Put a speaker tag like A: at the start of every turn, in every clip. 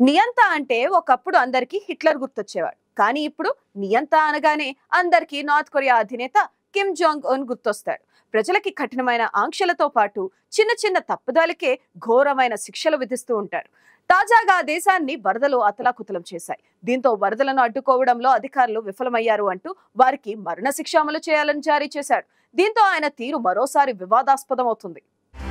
A: నియంత అంటే ఒకప్పుడు అందరికి హిట్లర్ గుర్తొచ్చేవాడు. కానీ ఇప్పుడు నియంత అనగానే అందరికి నార్త్ కొరియా అధినేత కిమ్ జాంగ్ ఉన్ గుర్తొస్తాడు. ప్రజలకి కఠినమైన ఆంక్షలతో పాటు చిన్న చిన్న తప్పుదాలకే ఘోరమైన శిక్షలు విధిస్తూ ఉంటారు. తాజాగా ఆ దేశాన్ని వరదలు అతలాకుతలం చేశాయి. దీంతో వరదలను అడ్డుకోవడంలో అధికారులు విఫలమయ్యారు అంటూ వారికి మరణశిక్ష అమలు చేయాలని జారీ చేశాడు. దీంతో ఆయన తీరు మరోసారి వివాదాస్పదమవుతుంది.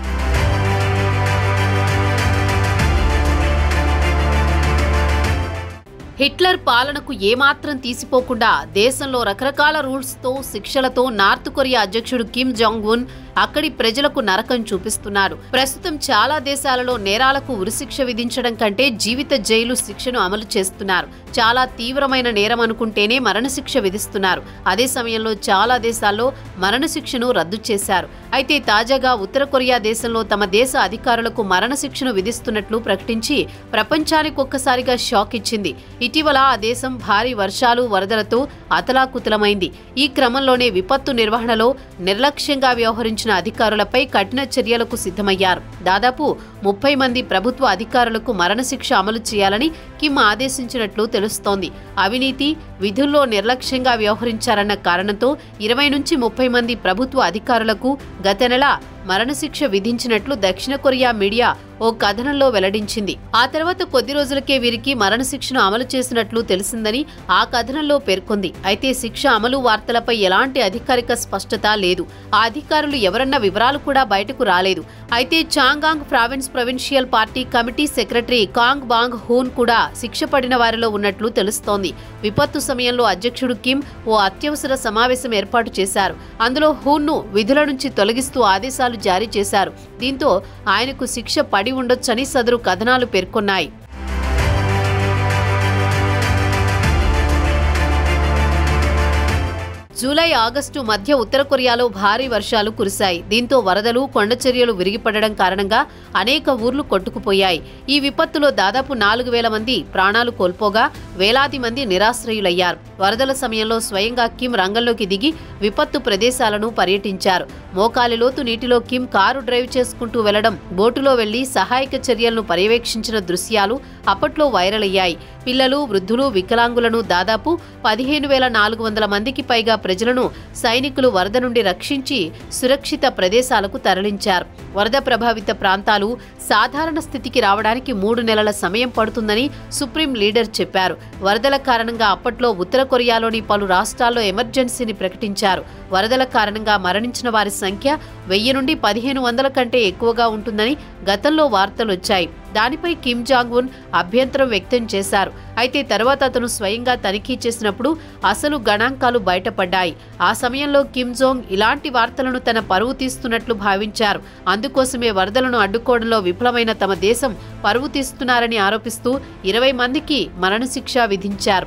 B: హిట్లర్ పాలనకు ఏమాత్రం తీసిపోకుండా దేశంలో రకరకాల రూల్స్తో శిక్షలతో నార్త్ కొరియా అధ్యక్షుడు కిమ్ జాంగ్ ఉన్ అక్కడి ప్రజలకు నరకం చూపిస్తున్నారు. ప్రస్తుతం చాలా దేశాలలో నేరాలకు ఉరిశిక్ష విధించడం కంటే జీవిత జైలు శిక్షను అమలు చేస్తున్నారు. చాలా తీవ్రమైన నేరం అనుకుంటేనే మరణశిక్ష విధిస్తున్నారు. అదే సమయంలో చాలా దేశాల్లో మరణశిక్షను రద్దు చేశారు. అయితే తాజాగా ఉత్తర కొరియా దేశంలో తమ దేశ అధికారులకు మరణశిక్షను విధిస్తున్నట్లు ప్రకటించి ప్రపంచానికి ఒక్కసారిగా షాక్ ఇచ్చింది. ఇటీవల ఆ దేశం భారీ వర్షాలు వరదలతో అతలాకుతలమైంది. ఈ క్రమంలోనే విపత్తు నిర్వహణలో నిర్లక్ష్యంగా వ్యవహరించిన అధికారులపై కఠిన చర్యలకు సిద్ధమయ్యారు. దాదాపు 30 మంది ప్రభుత్వ అధికారులకు మరణశిక్ష అమలు చేయాలని కిమ్ ఆదేశించినట్లు తెలుస్తోంది. అవినీతి, విధుల్లో నిర్లక్ష్యంగా వ్యవహరించారన్న కారణంతో 20 నుంచి 30 మంది ప్రభుత్వ అధికారులకు గత నెల మరణశిక్ష విధించినట్లు దక్షిణ కొరియా మీడియా ఓ కథనంలో వెల్లడించింది. ఆ తర్వాత కొద్ది రోజులకే వీరికి మరణశిక్షను అమలు చేసినట్లు తెలిసిందని ఆ కథనంలో పేర్కొంది. అయితే శిక్ష అమలు వార్తలపై ఎలాంటి అధికారిక స్పష్టత లేదు. ఆ అధికారులు ఎవరన్న వివరాలు కూడా బయటకు రాలేదు. అయితే Changgang province provincial party committee secretary Kang Bong Hoon కూడా శిక్ష పడిన వారిలో ఉన్నట్లు తెలుస్తోంది. విపత్తు సమయంలో అధ్యక్షుడు కిమ్ ఓ అత్యవసర సమావేశం ఏర్పాటు చేశారు. అందులో హూన్ను విధుల నుంచి తొలగిస్తూ ఆదేశాలు జారీ చేశారు. దీంతో ఆయనకు శిక్ష పడి ఉండొచ్చని సదరు కథనాలు పేర్కొన్నాయి. జూలై, ఆగస్టు మధ్య ఉత్తర కొరియాలో భారీ వర్షాలు కురిశాయి. దీంతో వరదలు, కొండచర్యలు విరిగిపడడం కారణంగా అనేక ఊర్లు కొట్టుకుపోయాయి. ఈ విపత్తులో దాదాపు 4000 మంది ప్రాణాలు కోల్పోగా వేలాది మంది నిరాశ్రయులయ్యారు. వరదల సమయంలో స్వయంగా కిమ్ రంగంలోకి దిగి విపత్తు ప్రదేశాలను పర్యటించారు. మోకాలి లోతు నీటిలో కిమ్ కారు డ్రైవ్ చేసుకుంటూ వెళ్లడం, బోటులో వెళ్లి సహాయక చర్యలను పర్యవేక్షించిన దృశ్యాలు అప్పట్లో వైరల్ అయ్యాయి. పిల్లలు, వృద్ధులు, వికలాంగులను దాదాపు 15,400 మందికి పైగా ప్రజలను సైనికులు వరద నుండి రక్షించి సురక్షిత ప్రదేశాలకు తరలించారు. వరద ప్రభావిత ప్రాంతాలు సాధారణ స్థితికి రావడానికి 3 నెలల సమయం పడుతుందని సుప్రీం లీడర్ చెప్పారు. వరదల కారణంగా అప్పట్లో ఉత్తర కొరియాలోని పలు రాష్ట్రాల్లో ఎమర్జెన్సీని ప్రకటించారు. వరదల కారణంగా మరణించిన వారి సంఖ్య 1000 నుండి 1500 కంటే ఎక్కువగా ఉంటుందని గతంలో వార్తలొచ్చాయి. దానిపై కిమ్ జాంగ్ ఉన్ అభ్యంతరం వ్యక్తం చేశారు. అయితే తర్వాత అతను స్వయంగా తనిఖీ చేసినప్పుడు అసలు గణాంకాలు బయటపడ్డాయి. ఆ సమయంలో కిమ్ జోంగ్ ఇలాంటి వార్తలను తన పరువు తీస్తున్నట్లు భావించారు. అందుకోసమే వరదలను అడ్డుకోవడంలో విఫలమైన తమ దేశం పరువు తీస్తున్నారని ఆరోపిస్తూ 20 మందికి మరణశిక్ష విధించారు.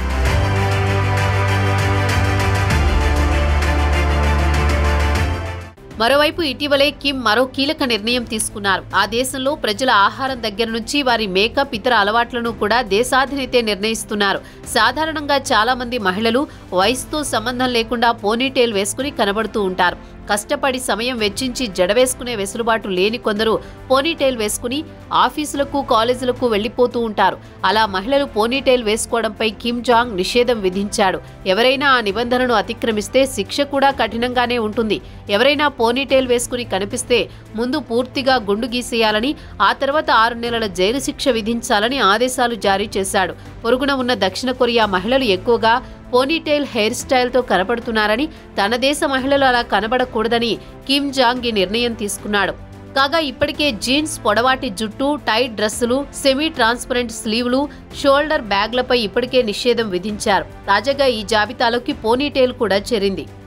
B: మరోవైపు ఇటీవలే కిమ్ మరో కీలక నిర్ణయం తీసుకున్నారు. ఆ దేశంలో ప్రజల ఆహారం దగ్గర నుంచి వారి మేకప్, ఇతర అలవాట్లను కూడా దేశాధినేతే నిర్ణయిస్తున్నారు. సాధారణంగా చాలా మంది మహిళలు వయసుతో సంబంధం లేకుండా పోనీటైల్ వేసుకుని కనబడుతూ ఉంటారు. కష్టపడి సమయం వెచ్చించి జడ వేసుకునే వెసులుబాటు లేని కొందరు పోనీటైల్ వేసుకుని ఆఫీసులకు, కాలేజీలకు వెళ్లిపోతూ ఉంటారు. అలా మహిళలు పోనీటైల్ వేసుకోవడంపై కిమ్ జాంగ్ నిషేధం విధించాడు. ఎవరైనా ఆ నిబంధనను అతిక్రమిస్తే శిక్ష కూడా కఠినంగానే ఉంటుంది. ఎవరైనా పోనీటైల్ వేసుకుని కనిపిస్తే ముందు పూర్తిగా గుండు గీసేయాలని, ఆ తర్వాత 6 నెలల జైలు శిక్ష విధించాలని ఆదేశాలు జారీ చేశాడు. పొరుగున ఉన్న దక్షిణ కొరియా మహిళలు ఎక్కువగా పోనీటైల్ హెయిర్ స్టైల్తో కనబడుతున్నారని, తన దేశ మహిళలు అలా కనబడకూడదని కిమ్ జాంగ్ ఈ నిర్ణయం తీసుకున్నాడు. కాగా ఇప్పటికే జీన్స్, పొడవాటి జుట్టు, టైట్ డ్రెస్సులు, సెమీ ట్రాన్స్పరెంట్ స్లీవ్లు, షోల్డర్ బ్యాగ్లపై ఇప్పటికే నిషేధం విధించారు. తాజాగా ఈ జాబితాలోకి పోనీటైల్ కూడా చేరింది.